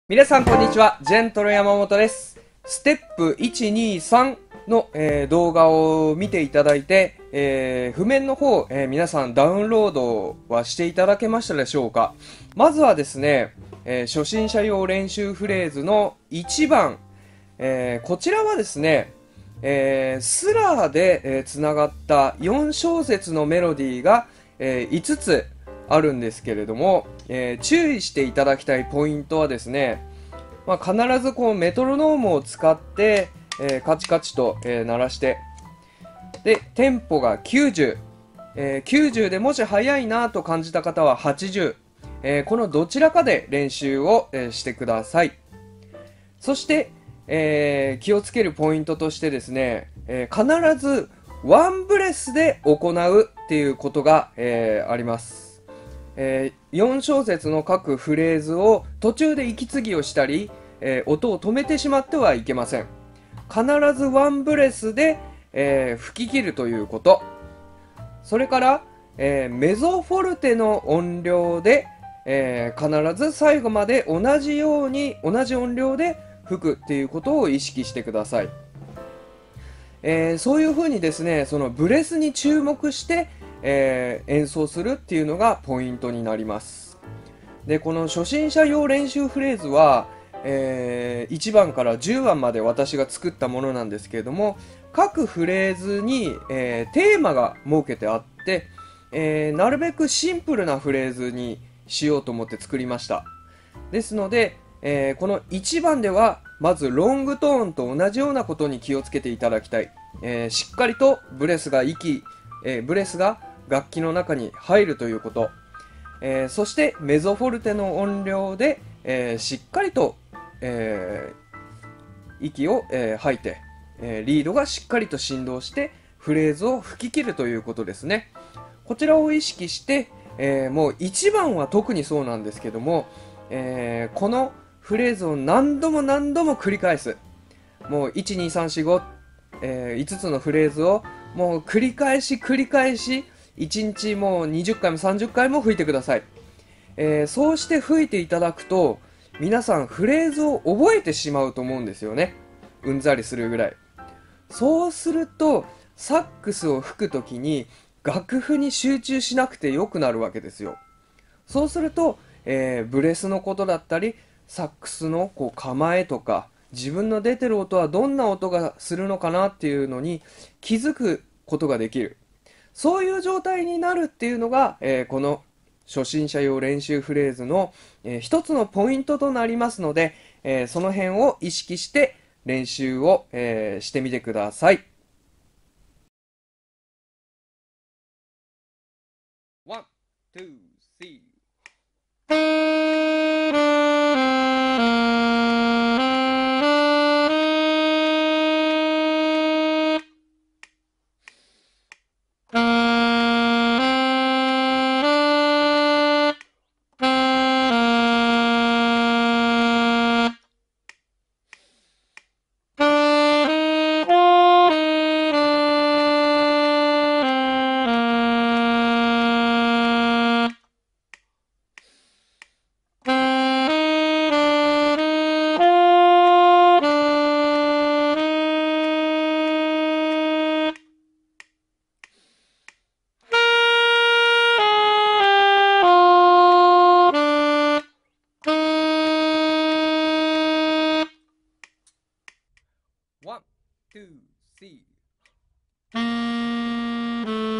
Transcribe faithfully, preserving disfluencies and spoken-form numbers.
皆さんこんにちは、ジェントル山本です。ステップいち、に、さんの、えー動画を見ていただいて、えー譜面の方、えー皆さんダウンロードはしていただけましたでしょうか。まずはですね、えー初心者用練習フレーズのいちばん、えーこちらはですね、えースラーで、えーつながったよん小節のメロディーが、えーいつつあるんですけれども、えー注意していただきたいポイントはですね、まあ、必ずこうメトロノームを使って、えーカチカチと、えー鳴らして、でテンポがきゅうじゅう、えーきゅうじゅうでもし速いなと感じた方ははちじゅう、えーこのどちらかで練習を、えーしてください。そして、えー気をつけるポイントとしてですね、えー必ずワンブレスで行うっていうことが、えーあります。えーよん小節の各フレーズを途中で息継ぎをしたり、えー音を止めてしまってはいけません。必ずワンブレスで、えー吹き切るということ。それから、えーメゾフォルテの音量で、えー必ず最後まで同じように同じ音量で吹くっていうことを意識してください。えーそういう風にですね、そのブレスに注目して、えー演奏するっていうのがポイントになります。で、この初心者用練習フレーズは、えーいちばんからじゅうばんまで私が作ったものなんですけれども、各フレーズに、えーテーマが設けてあって、えーなるべくシンプルなフレーズにしようと思って作りました。ですので、えーこのいちばんではまずロングトーンと同じようなことに気をつけていただきたい。えーしっかりとブレスが息、えーブレスが楽器の中に入るということ。えーそしてメゾフォルテの音量で、えーしっかりと、えー息を、えー吐いて、えーリードがしっかりと振動してフレーズを吹き切るということですね。こちらを意識して、えーもういちばんは特にそうなんですけども、えーこのフレーズを何度も何度も繰り返す。もういち、に、さん、よん、ご、えーいつつのフレーズをもう繰り返し繰り返しいちにちもうにじゅっかいもさんじゅっかいも吹いてください。えーそうして吹いていただくと皆さんフレーズを覚えてしまうと思うんですよね。うんざりするぐらい。そうするとサックスを吹くときに楽譜に集中しなくてよくなるわけですよ。そうすると、えーブレスのことだったりサックスのこう構えとか自分の出てる音はどんな音がするのかなっていうのに気づくことができる。そういう状態になるっていうのが、えーこの初心者用練習フレーズの、えー一つのポイントとなりますので、えーその辺を意識して練習を、えーしてみてください。ワン、ツー、スリー。ワン、ツー、スリー。